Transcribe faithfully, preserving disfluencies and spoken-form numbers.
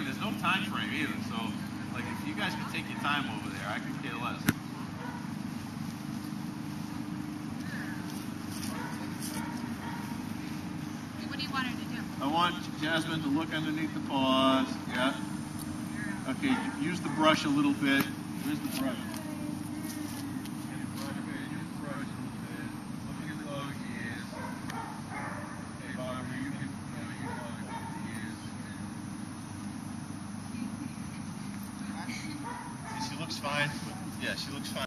and there's no time frame either. So, like, if you guys can take your time over there, I could care less. What do you want her to do? I want Jasmine to look underneath the paws. Yeah. Okay, use the brush a little bit. Where's the brush? She looks fine. Yeah, she looks fine.